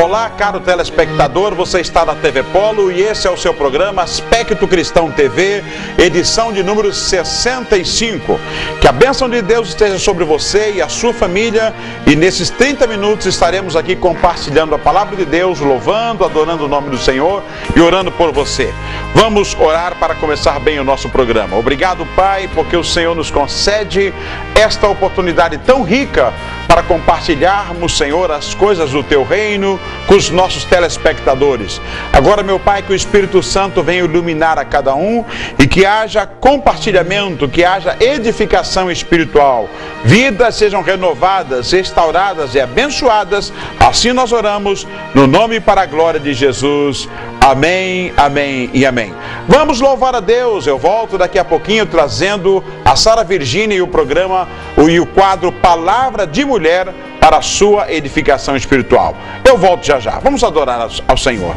Olá, caro telespectador, você está na TV Polo e esse é o seu programa Aspecto Cristão TV, edição de número 65. Que a bênção de Deus esteja sobre você e a sua família, e nesses 30 minutos estaremos aqui compartilhando a palavra de Deus, louvando, adorando o nome do Senhor e orando por você. Vamos orar para começar bem o nosso programa. Obrigado, Pai, porque o Senhor nos concede esta oportunidade tão rica para compartilharmos, Senhor, as coisas do Teu reino com os nossos telespectadores. Agora, meu Pai, que o Espírito Santo venha iluminar a cada um e que haja compartilhamento, que haja edificação espiritual, vidas sejam renovadas, restauradas e abençoadas. Assim nós oramos, no nome e para a glória de Jesus. Amém, amém e amém. Vamos louvar a Deus. Eu volto daqui a pouquinho trazendo a Sara Virgínia e o programa e o quadro Palavra de Mulher para a sua edificação espiritual. Eu volto já já. Vamos adorar ao Senhor.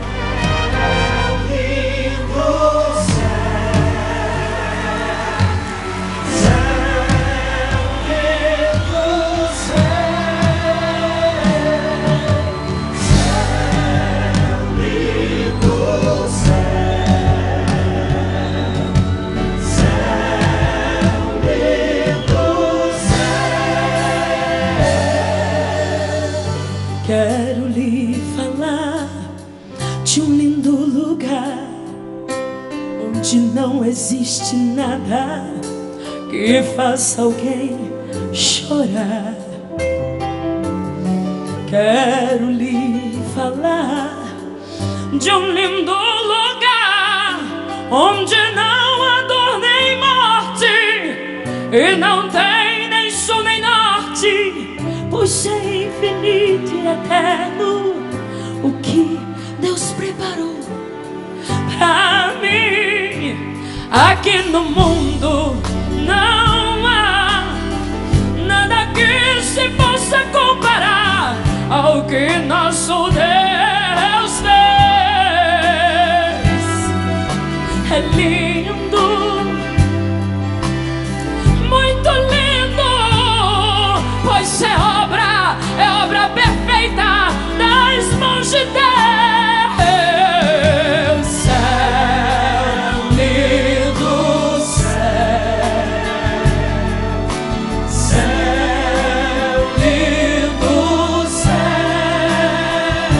Quero lhe falar de um lindo lugar onde não existe nada que faça alguém chorar. Quero lhe falar de um lindo lugar onde não há dor nem morte e não tem nem sul nem norte, pois é infinito e eterno o que Deus preparou pra mim. Aqui no mundo não há nada que se possa comparar ao que nosso Deus fez. É lindo, muito lindo, pois é obra perfeita das mãos de Deus. Céu lindo, céu lindo, céu.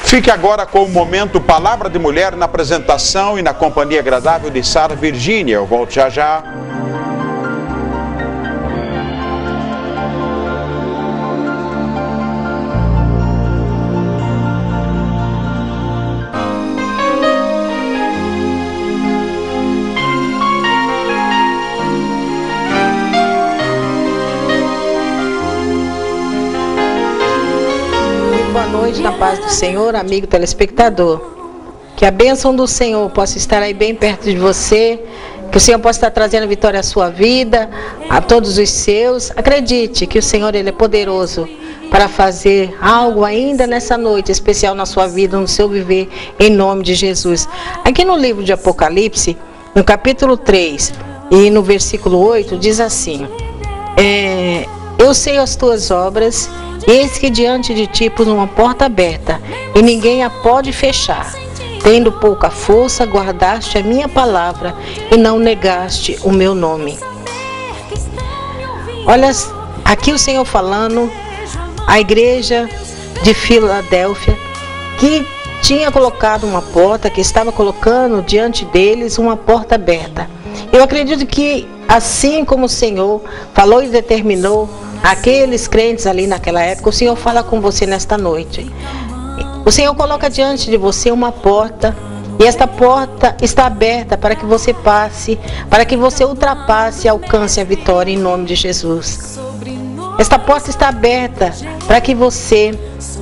Fique agora com o momento Palavra de Mulher na apresentação e na companhia agradável de Sara Virgínia. Eu volto já já. Na paz do Senhor, amigo telespectador, que a bênção do Senhor possa estar aí bem perto de você, que o Senhor possa estar trazendo vitória à sua vida, a todos os seus. Acredite que o Senhor, Ele é poderoso para fazer algo ainda nessa noite especial na sua vida, no seu viver, em nome de Jesus. Aqui no livro de Apocalipse, no capítulo 3 e no versículo 8, diz assim: eu sei as tuas obras, eis que diante de ti pus uma porta aberta, e ninguém a pode fechar. Tendo pouca força, guardaste a minha palavra, e não negaste o meu nome. Olha, aqui o Senhor falando, a igreja de Filadélfia, que tinha colocado uma porta, que estava colocando diante deles uma porta aberta. Eu acredito que, assim como o Senhor falou e determinou aqueles crentes ali naquela época, o Senhor fala com você nesta noite. O Senhor coloca diante de você uma porta, e esta porta está aberta para que você passe, para que você ultrapasse e alcance a vitória em nome de Jesus. Esta porta está aberta para que você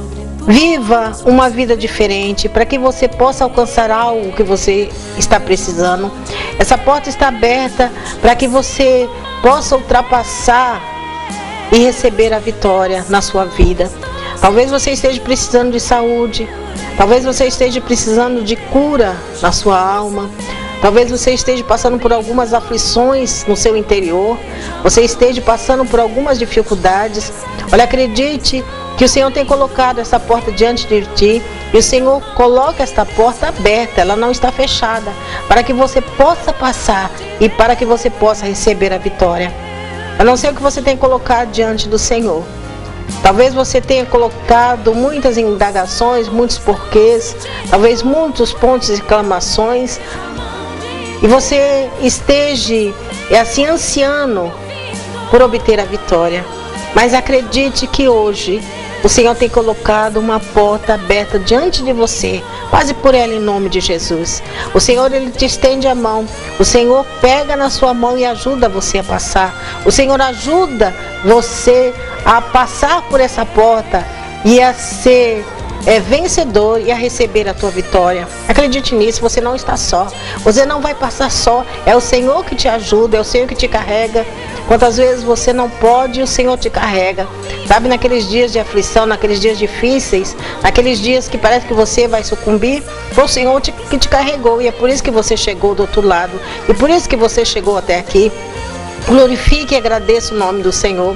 viva uma vida diferente, para que você possa alcançar algo que você está precisando. Essa porta está aberta para que você possa ultrapassar e receber a vitória na sua vida. Talvez você esteja precisando de saúde, talvez você esteja precisando de cura na sua alma, talvez você esteja passando por algumas aflições no seu interior, você esteja passando por algumas dificuldades. Olha, acredite que o Senhor tem colocado essa porta diante de ti, e o Senhor coloca esta porta aberta, ela não está fechada, para que você possa passar e para que você possa receber a vitória. Eu não sei o que você tem colocado diante do Senhor. Talvez você tenha colocado muitas indagações, muitos porquês, talvez muitos pontos de exclamações, e você esteja assim ansiando por obter a vitória. Mas acredite que hoje o Senhor tem colocado uma porta aberta diante de você. Passe por ela em nome de Jesus. O Senhor, Ele te estende a mão. O Senhor pega na sua mão e ajuda você a passar. O Senhor ajuda você a passar por essa porta e a ser vencedor e a receber a tua vitória. Acredite nisso, você não está só. Você não vai passar só. É o Senhor que te ajuda, é o Senhor que te carrega. Quantas vezes você não pode, o Senhor te carrega. Sabe, naqueles dias de aflição, naqueles dias difíceis, naqueles dias que parece que você vai sucumbir, foi o Senhor que te carregou, e é por isso que você chegou do outro lado, e por isso que você chegou até aqui. Glorifique e agradeça o nome do Senhor.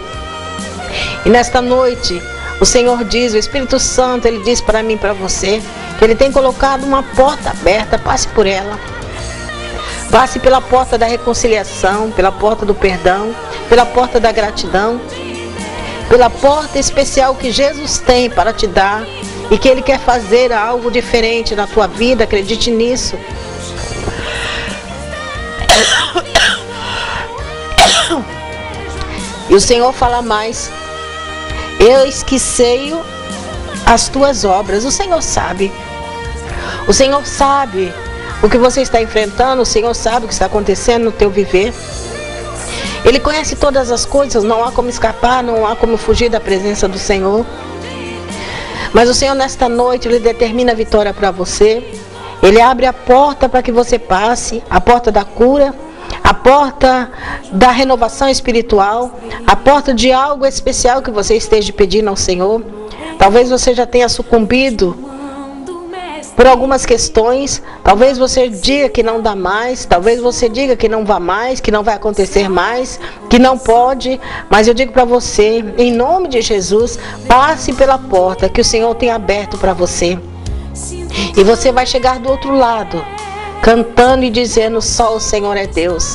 E nesta noite, o Senhor diz, o Espírito Santo, Ele diz para mim e para você, que Ele tem colocado uma porta aberta. Passe por ela. Passe pela porta da reconciliação, pela porta do perdão, pela porta da gratidão, pela porta especial que Jesus tem para te dar, e que Ele quer fazer algo diferente na tua vida. Acredite nisso. E o Senhor fala mais: eu esqueci as tuas obras. O Senhor sabe. O Senhor sabe o que você está enfrentando. O Senhor sabe o que está acontecendo no teu viver. Ele conhece todas as coisas. Não há como escapar, não há como fugir da presença do Senhor. Mas o Senhor, nesta noite, Ele determina a vitória para você. Ele abre a porta para que você passe, a porta da cura, a porta da renovação espiritual, a porta de algo especial que você esteja pedindo ao Senhor. Talvez você já tenha sucumbido por algumas questões. Talvez você diga que não dá mais, talvez você diga que não vai mais, que não vai acontecer mais, que não pode. Mas eu digo para você, em nome de Jesus, passe pela porta que o Senhor tem aberto para você. E você vai chegar do outro lado, cantando e dizendo: só o Senhor é Deus.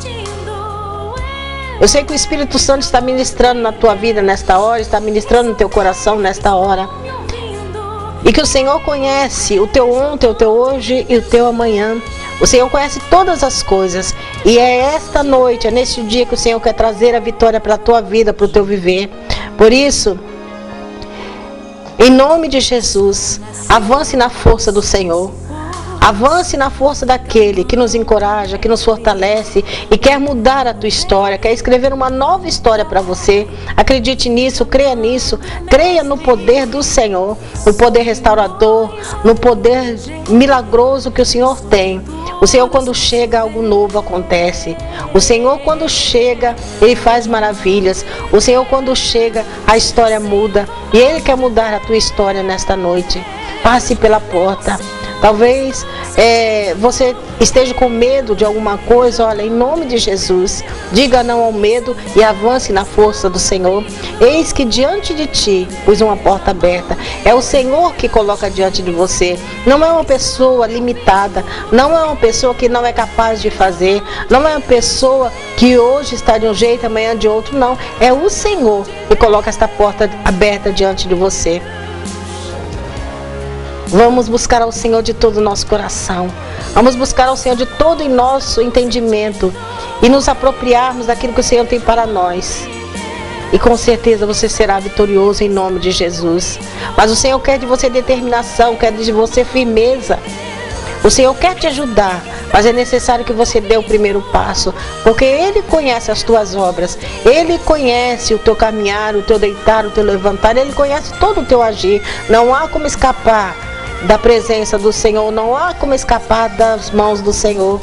Eu sei que o Espírito Santo está ministrando na tua vida nesta hora, está ministrando no teu coração nesta hora. E que o Senhor conhece o teu ontem, o teu hoje e o teu amanhã. O Senhor conhece todas as coisas. E é esta noite, é neste dia que o Senhor quer trazer a vitória para a tua vida, para o teu viver. Por isso, em nome de Jesus, avance na força do Senhor. Avance na força daquele que nos encoraja, que nos fortalece e quer mudar a tua história, quer escrever uma nova história para você. Acredite nisso, creia no poder do Senhor, no poder restaurador, no poder milagroso que o Senhor tem. O Senhor, quando chega, algo novo acontece. O Senhor, quando chega, Ele faz maravilhas. O Senhor, quando chega, a história muda. E Ele quer mudar a tua história nesta noite. Passe pela porta. Talvez você esteja com medo de alguma coisa. Olha, em nome de Jesus, diga não ao medo e avance na força do Senhor. Eis que diante de ti pus uma porta aberta. É o Senhor que coloca diante de você. Não é uma pessoa limitada, não é uma pessoa que não é capaz de fazer, não é uma pessoa que hoje está de um jeito, amanhã de outro, não. É o Senhor que coloca esta porta aberta diante de você. Vamos buscar ao Senhor de todo o nosso coração. Vamos buscar ao Senhor de todo o nosso entendimento e nos apropriarmos daquilo que o Senhor tem para nós. E com certeza você será vitorioso em nome de Jesus. Mas o Senhor quer de você determinação, quer de você firmeza. O Senhor quer te ajudar, mas é necessário que você dê o primeiro passo, porque Ele conhece as tuas obras, Ele conhece o teu caminhar, o teu deitar, o teu levantar, Ele conhece todo o teu agir. Não há como escapar da presença do Senhor, não há como escapar das mãos do Senhor.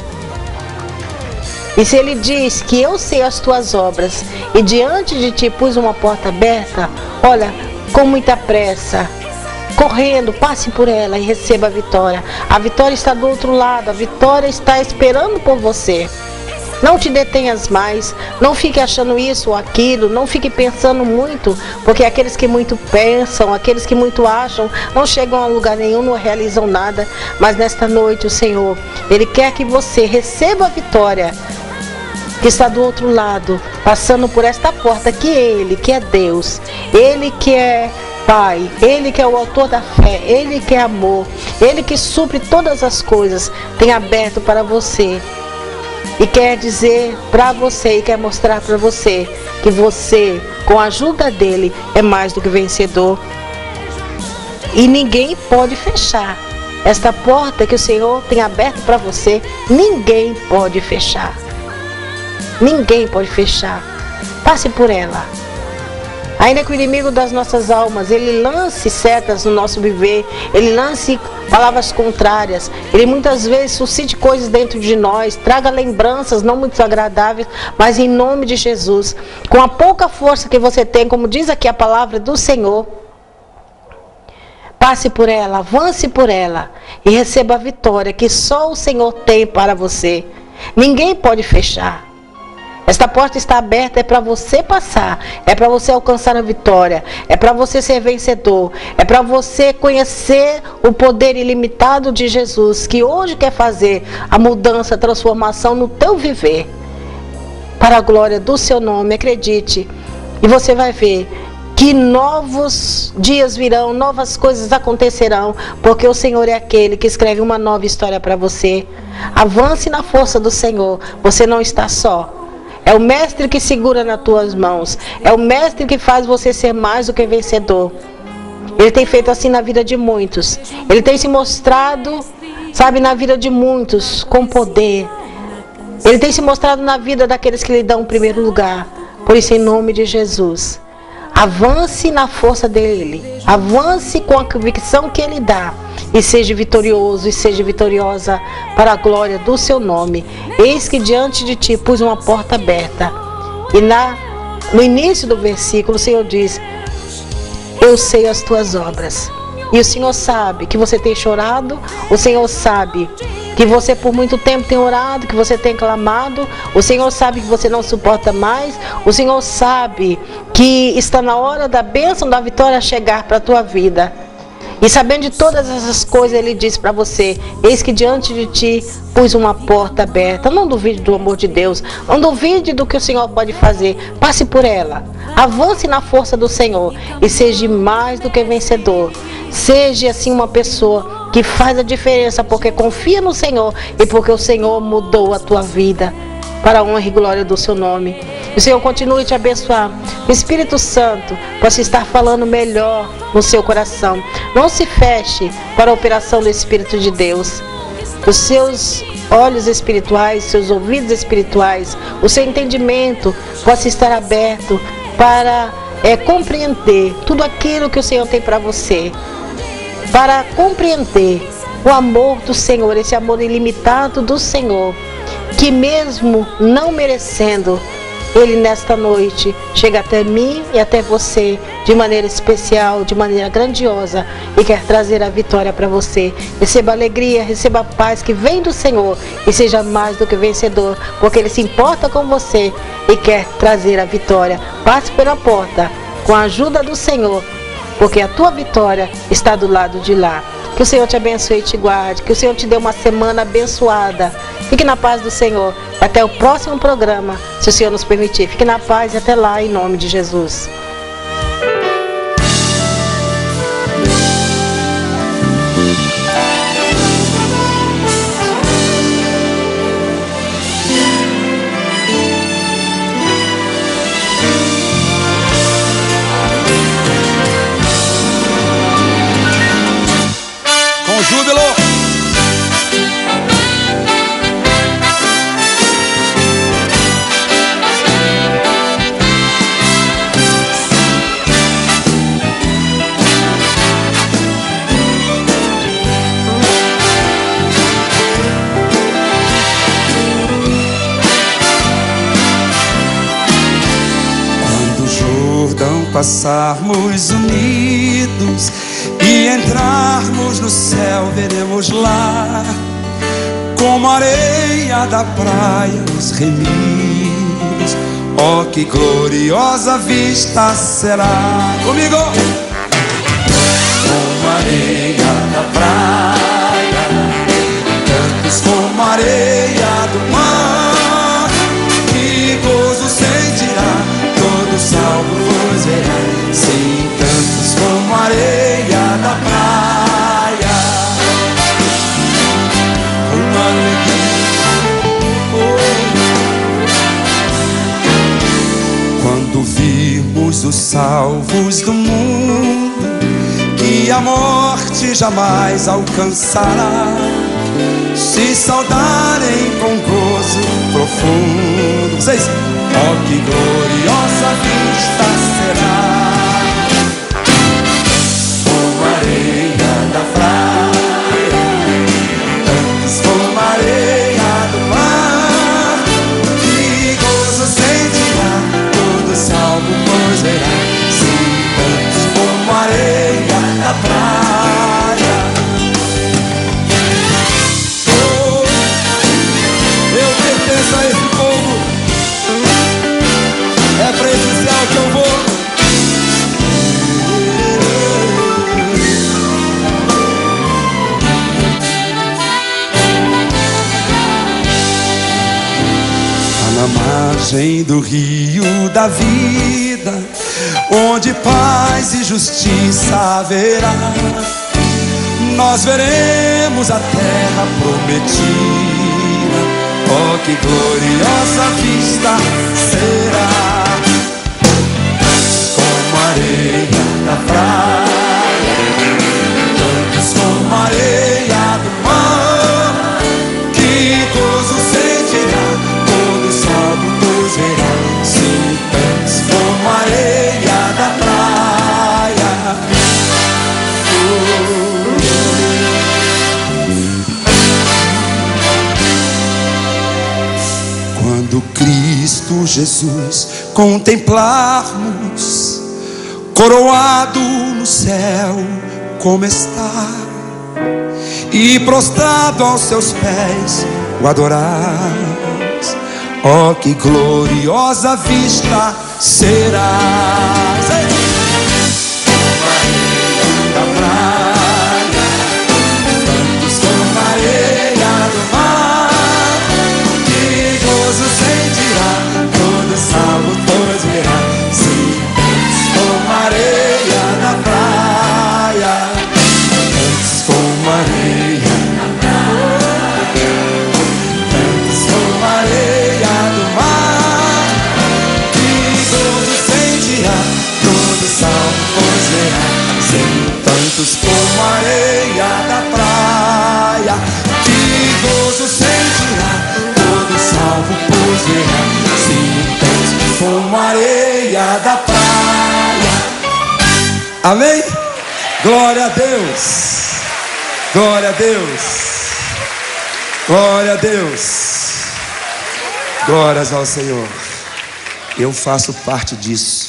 E se Ele diz que eu sei as tuas obras e diante de ti pus uma porta aberta, olha, com muita pressa, correndo, passe por ela e receba a vitória. A vitória está do outro lado, a vitória está esperando por você. Não te detenhas mais, não fique achando isso ou aquilo, não fique pensando muito, porque aqueles que muito pensam, aqueles que muito acham, não chegam a lugar nenhum, não realizam nada. Mas nesta noite o Senhor, Ele quer que você receba a vitória que está do outro lado, passando por esta porta que Ele, que é Deus, Ele que é Pai, Ele que é o autor da fé, Ele que é amor, Ele que supre todas as coisas, tem aberto para você. E quer dizer para você e quer mostrar para você que você, com a ajuda dele, é mais do que vencedor. E ninguém pode fechar esta porta que o Senhor tem aberto para você. Ninguém pode fechar. Ninguém pode fechar. Passe por ela. Ainda que o inimigo das nossas almas, ele lance setas no nosso viver, ele lance palavras contrárias, ele muitas vezes suscite coisas dentro de nós, traga lembranças não muito agradáveis, mas em nome de Jesus, com a pouca força que você tem, como diz aqui a palavra do Senhor, passe por ela, avance por ela e receba a vitória que só o Senhor tem para você. Ninguém pode fechar. Esta porta está aberta, é para você passar, é para você alcançar a vitória, é para você ser vencedor, é para você conhecer o poder ilimitado de Jesus, que hoje quer fazer a mudança, a transformação no teu viver, para a glória do seu nome. Acredite, e você vai ver que novos dias virão, novas coisas acontecerão, porque o Senhor é aquele que escreve uma nova história para você. Avance na força do Senhor, você não está só. É o Mestre que segura nas tuas mãos. É o Mestre que faz você ser mais do que vencedor. Ele tem feito assim na vida de muitos. Ele tem se mostrado, sabe, na vida de muitos, com poder. Ele tem se mostrado na vida daqueles que lhe dão o primeiro lugar. Por isso, em nome de Jesus, avance na força dele. Avance com a convicção que ele dá. E seja vitorioso e seja vitoriosa para a glória do seu nome. Eis que diante de ti pus uma porta aberta. E no início do versículo o Senhor diz: eu sei as tuas obras. E o Senhor sabe que você tem chorado. O Senhor sabe que você por muito tempo tem orado, que você tem clamado. O Senhor sabe que você não suporta mais. O Senhor sabe que está na hora da bênção, da vitória chegar para a tua vida. E sabendo de todas essas coisas, ele disse para você: eis que diante de ti pus uma porta aberta. Não duvide do amor de Deus, não duvide do que o Senhor pode fazer. Passe por ela, avance na força do Senhor e seja mais do que vencedor. Seja assim uma pessoa que faz a diferença, porque confia no Senhor e porque o Senhor mudou a tua vida para a honra e glória do seu nome. O Senhor continue te abençoar. O Espírito Santo possa estar falando melhor no seu coração. Não se feche para a operação do Espírito de Deus. Os seus olhos espirituais, seus ouvidos espirituais, o seu entendimento possa estar aberto para compreender tudo aquilo que o Senhor tem para você. Para compreender o amor do Senhor, esse amor ilimitado do Senhor, que mesmo não merecendo, Ele nesta noite chega até mim e até você de maneira especial, de maneira grandiosa, e quer trazer a vitória para você. Receba alegria, receba a paz que vem do Senhor e seja mais do que vencedor, porque Ele se importa com você e quer trazer a vitória. Passe pela porta com a ajuda do Senhor, porque a tua vitória está do lado de lá. Que o Senhor te abençoe e te guarde. Que o Senhor te dê uma semana abençoada. Fique na paz do Senhor. Até o próximo programa, se o Senhor nos permitir. Fique na paz e até lá, em nome de Jesus. Júbilo! Quando o Jordão passarmos unidos e entrarmos no céu, veremos lá, como a areia da praia, os remidos. Oh, que gloriosa vista será! Comigo! Como a areia da praia, tantos como a areia do mar, que gozo sentirá, todo salvo vos verá. Sim, tantos como a areia da praia, uma alegria. Quando virmos os salvos do mundo, que a morte jamais alcançará, se saudarem com gozo profundo. Vocês, oh, que gloriosa vista será! Da praia, tantos como a areia do mar, que gozo sentirá, todo salvo pois verá. Sim, tantos como a areia da praia. Oh, eu pertenço a esse povo, é pra esse céu que eu vou. Na margem do rio da vida, onde paz e justiça haverá, nós veremos a terra prometida. Oh, que gloriosa vista será! Como a areia da praia, tantos como a areia do mar, que gozo sentirá, todo salvo pois verá. Sim, tantos como a areia da praia. Quando Cristo Jesus contemplarmos, coroado no céu como está, e prostrado aos seus pés o adorarmos, oh, que gloriosa vista será! Da praia, Amém? Glória a Deus. Glória a Deus. Glória a Deus. Glórias ao Senhor. Eu faço parte disso.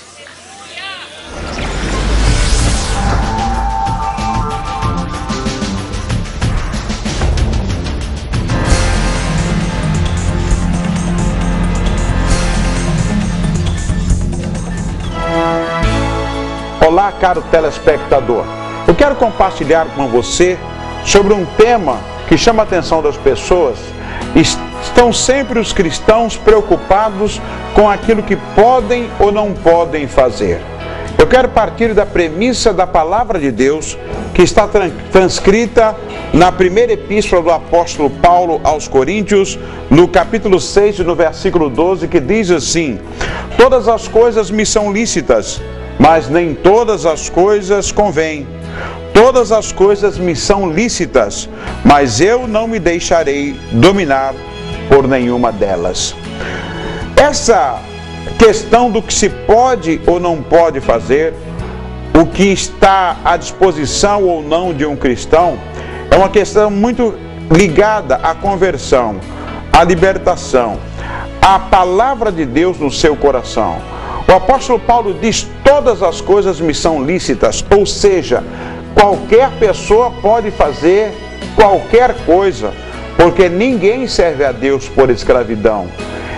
Olá, caro telespectador. Eu quero compartilhar com você sobre um tema que chama a atenção das pessoas. Estão sempre os cristãos preocupados com aquilo que podem ou não podem fazer. Eu quero partir da premissa da palavra de Deus, que está transcrita na primeira epístola do apóstolo Paulo aos Coríntios, no capítulo 6, no versículo 12, que diz assim: todas as coisas me são lícitas, mas nem todas as coisas convêm. Todas as coisas me são lícitas, mas eu não me deixarei dominar por nenhuma delas. Essa questão do que se pode ou não pode fazer, o que está à disposição ou não de um cristão, é uma questão muito ligada à conversão, à libertação, à palavra de Deus no seu coração. O apóstolo Paulo diz: todas as coisas me são lícitas, ou seja, qualquer pessoa pode fazer qualquer coisa, porque ninguém serve a Deus por escravidão.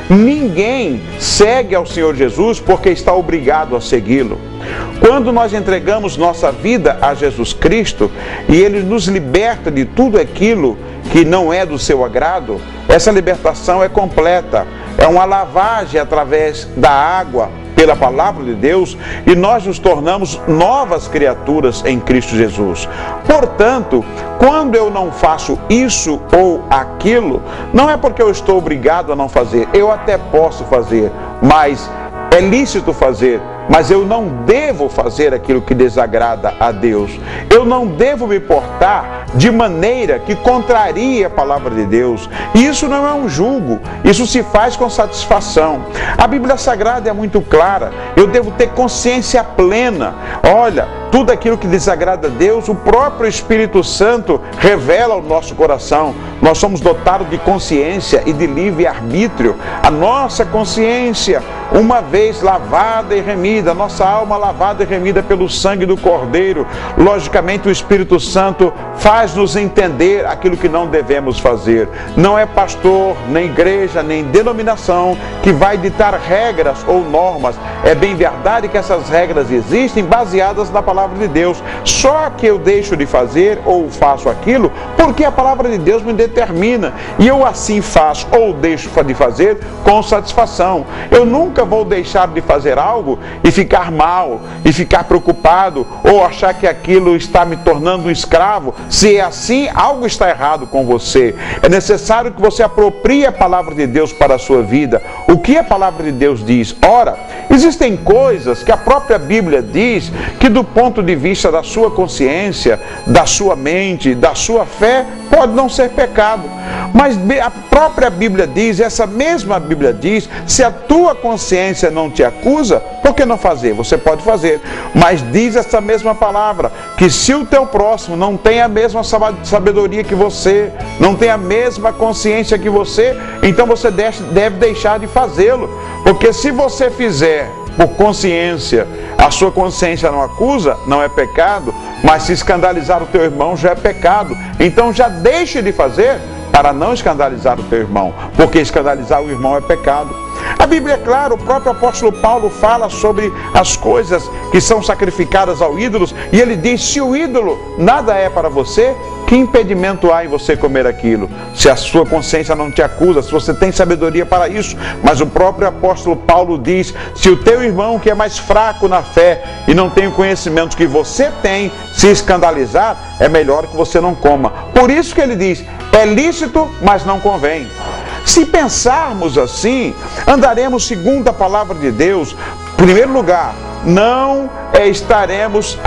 Ninguém segue ao Senhor Jesus porque está obrigado a segui-lo. Quando nós entregamos nossa vida a Jesus Cristo e Ele nos liberta de tudo aquilo que não é do seu agrado, essa libertação é completa. É uma lavagem através da água, pela palavra de Deus, e nós nos tornamos novas criaturas em Cristo Jesus. Portanto, quando eu não faço isso ou aquilo, não é porque eu estou obrigado a não fazer. Eu até posso fazer, mas é lícito fazer, mas eu não devo fazer aquilo que desagrada a Deus. Eu não devo me portar de maneira que contrarie a palavra de Deus. E isso não é um julgo, isso se faz com satisfação. A Bíblia Sagrada é muito clara. Eu devo ter consciência plena. Olha, tudo aquilo que desagrada a Deus, o próprio Espírito Santo revela ao nosso coração. Nós somos dotados de consciência e de livre-arbítrio. A nossa consciência, uma vez lavada e remida, a nossa alma lavada e remida pelo sangue do Cordeiro, logicamente o Espírito Santo faz-nos entender aquilo que não devemos fazer. Não é pastor, nem igreja, nem denominação que vai ditar regras ou normas. É bem verdade que essas regras existem baseadas na palavra de Deus. Só que eu deixo de fazer ou faço aquilo porque a palavra de Deus me determina. E eu assim faço ou deixo de fazer com satisfação. Eu nunca vou deixar de fazer algo e ficar mal, e ficar preocupado, ou achar que aquilo está me tornando um escravo. Se é assim, algo está errado com você. É necessário que você aproprie a palavra de Deus para a sua vida. O que a palavra de Deus diz? Ora, existem coisas que a própria Bíblia diz que do ponto de vista da sua consciência, da sua mente, da sua fé, pode não ser pecado. Mas a própria Bíblia diz, essa mesma Bíblia diz, se a tua consciência não te acusa, por que não fazer? Você pode fazer. Mas diz essa mesma palavra, que se o teu próximo não tem a mesma sabedoria que você, não tem a mesma consciência que você, então você deve deixar de fazê-lo. Porque se você fizer por consciência, a sua consciência não acusa, não é pecado, mas se escandalizar o teu irmão já é pecado. Então já deixe de fazer para não escandalizar o teu irmão, porque escandalizar o irmão é pecado. A Bíblia é clara, o próprio apóstolo Paulo fala sobre as coisas que são sacrificadas ao ídolo, e ele diz: se o ídolo nada é para você, que impedimento há em você comer aquilo? Se a sua consciência não te acusa, se você tem sabedoria para isso. Mas o próprio apóstolo Paulo diz: se o teu irmão, que é mais fraco na fé e não tem o conhecimento que você tem, se escandalizar, é melhor que você não coma. Por isso que ele diz: é lícito, mas não convém. Se pensarmos assim, andaremos segundo a palavra de Deus. Em primeiro lugar, não estaremos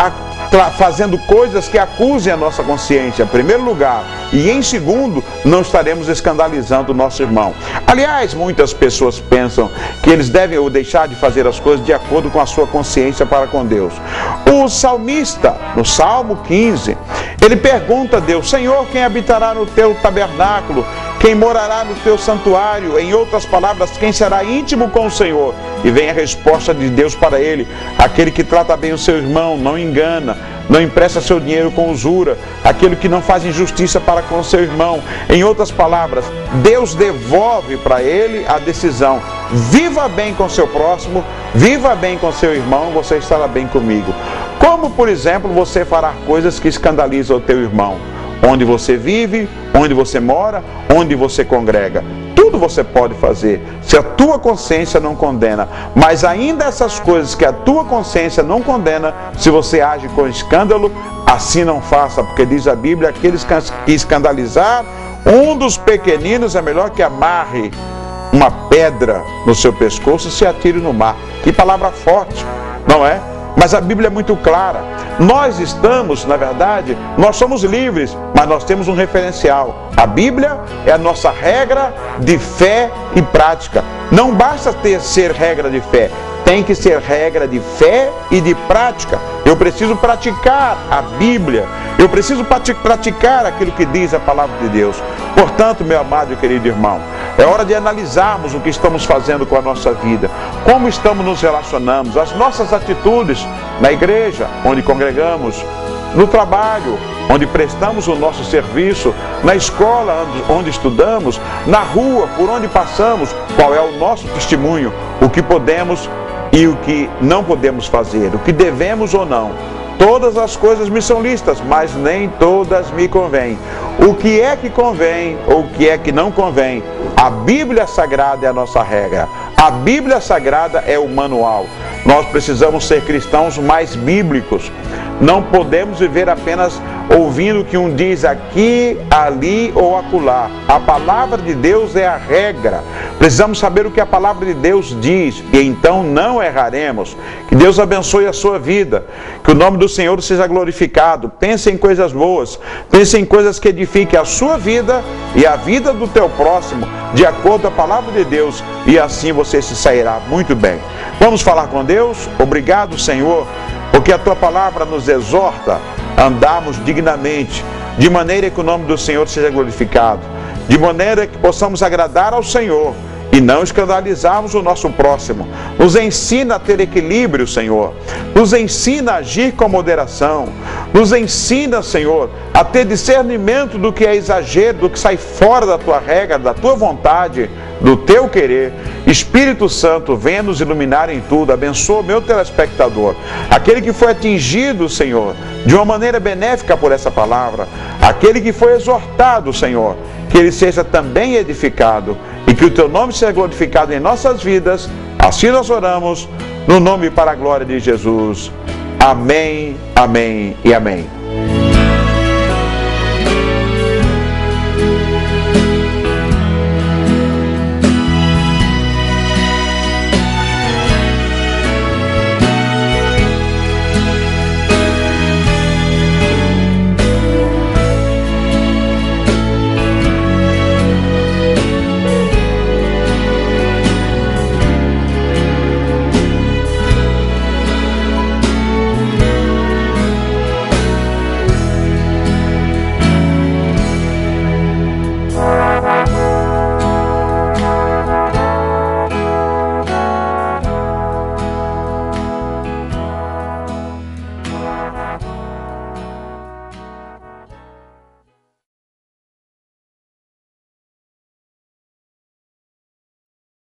fazendo coisas que acusem a nossa consciência, em primeiro lugar, e em segundo, não estaremos escandalizando o nosso irmão. Aliás, muitas pessoas pensam que eles devem ou deixar de fazer as coisas de acordo com a sua consciência para com Deus. O salmista, no Salmo 15, ele pergunta a Deus: Senhor, quem habitará no teu tabernáculo? Quem morará no teu santuário? Em outras palavras, quem será íntimo com o Senhor? E vem a resposta de Deus para ele: aquele que trata bem o seu irmão, não engana, não empresta seu dinheiro com usura, aquele que não faz injustiça para com o seu irmão. Em outras palavras, Deus devolve para ele a decisão: viva bem com seu próximo, viva bem com seu irmão, você estará bem comigo. Como, por exemplo, você fará coisas que escandalizam o teu irmão? Onde você vive, onde você mora, onde você congrega. Tudo você pode fazer, se a tua consciência não condena. Mas ainda essas coisas que a tua consciência não condena, se você age com escândalo, assim não faça. Porque diz a Bíblia, aqueles que escandalizar um dos pequeninos é melhor que amarre uma pedra no seu pescoço e se atire no mar. Que palavra forte, não é? Mas a Bíblia é muito clara. Nós estamos, na verdade, nós somos livres, mas nós temos um referencial. A Bíblia é a nossa regra de fé e prática. Não basta ser regra de fé, tem que ser regra de fé e de prática. Eu preciso praticar a Bíblia, eu preciso praticar aquilo que diz a palavra de Deus. Portanto, meu amado e querido irmão, é hora de analisarmos o que estamos fazendo com a nossa vida, como estamos nos relacionando, as nossas atitudes na igreja, onde congregamos, no trabalho, onde prestamos o nosso serviço, na escola onde estudamos, na rua, por onde passamos, qual é o nosso testemunho, o que podemos e o que não podemos fazer, o que devemos ou não. Todas as coisas me são lícitas, mas nem todas me convêm. O que é que convém ou o que é que não convém? A Bíblia Sagrada é a nossa regra. A Bíblia Sagrada é o manual. Nós precisamos ser cristãos mais bíblicos. Não podemos viver apenas ouvindo o que um diz aqui, ali ou acolá. A palavra de Deus é a regra. Precisamos saber o que a palavra de Deus diz e então não erraremos. Que Deus abençoe a sua vida. Que o nome do Senhor seja glorificado. Pense em coisas boas. Pense em coisas que edifiquem a sua vida e a vida do teu próximo, de acordo com a palavra de Deus, e assim você se sairá muito bem. Vamos falar com Deus? Obrigado, Senhor, porque a tua palavra nos exorta a andarmos dignamente, de maneira que o nome do Senhor seja glorificado, de maneira que possamos agradar ao Senhor e não escandalizarmos o nosso próximo. Nos ensina a ter equilíbrio, Senhor. Nos ensina a agir com moderação. Nos ensina, Senhor, a ter discernimento do que é exagero, do que sai fora da tua regra, da tua vontade, do teu querer. Espírito Santo, venha nos iluminar em tudo. Abençoa o meu telespectador, aquele que foi atingido, Senhor, de uma maneira benéfica por essa palavra, aquele que foi exortado, Senhor, que ele seja também edificado e que o teu nome seja glorificado em nossas vidas. Assim nós oramos, no nome e para a glória de Jesus. Amém, amém e amém.